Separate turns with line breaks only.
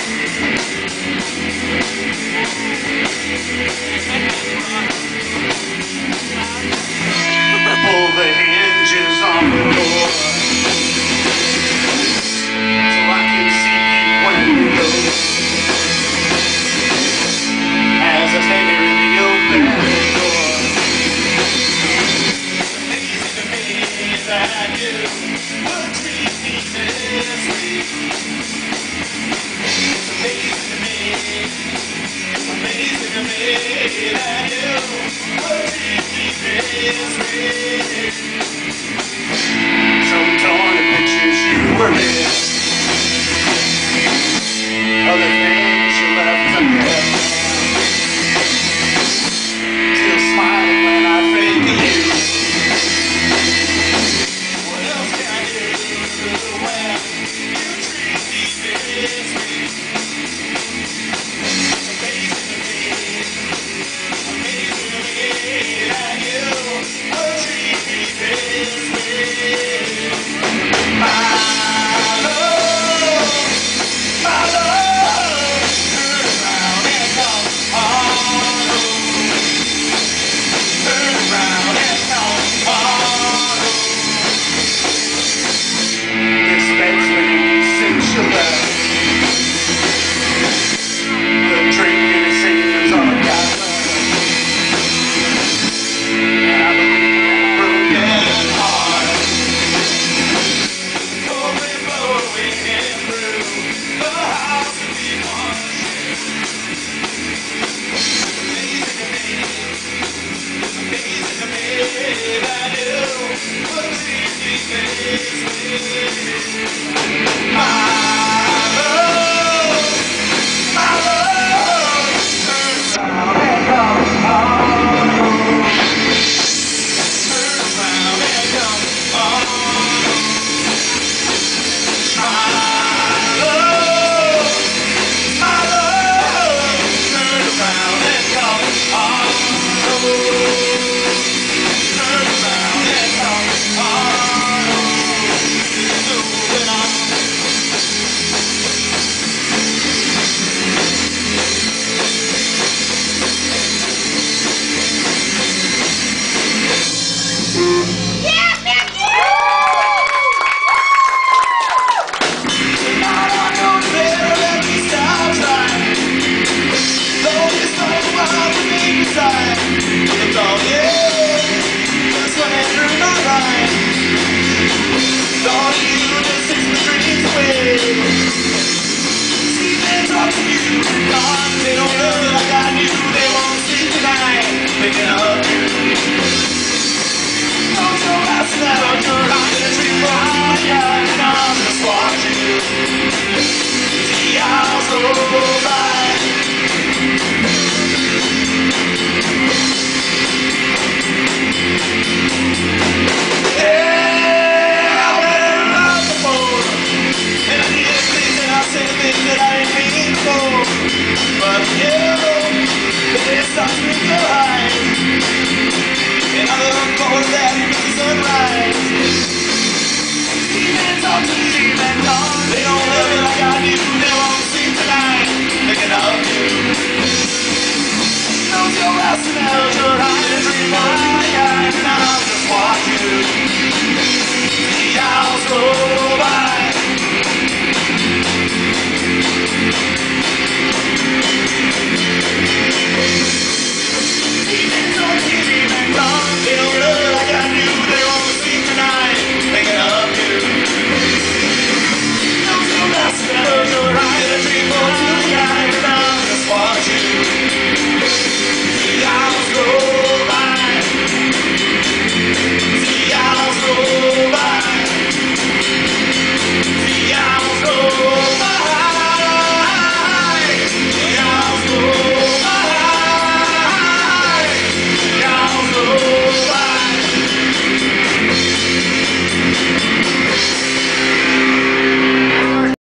Pull the hinges on the door so I can see you when you go. As I stand here in the open door, it's amazing to me that you would treat me this way. It's amazing to me that you would treat me this way. Some torn pictures you were in, other things you left unkept, still smiling when I think of you. What else can I do when you treat me this way? Amazing to me that you would treat me this way. My love, turn around and come on home. Turn around and come on home. This bed's been since you left. The drinking and singing's all I got left. And I believe in a broken heart. Cold wind blowing in through the house that we once shared. It's amazing to me that you would treat me this way. My love, turn around and come on home. Turn around and come on home. My love, turn around and come on home. Turn around and come on home. Moving on. They don't love like I do. They won't sleep tonight. Picking up you. Don't show us now. I'm gonna treat you for and I'm just watching you. See hours go by. Yeah, I've been around before, and I did things and I said things that I didn't mean before. But you, the way it starts with your eyes, and I look forward to that.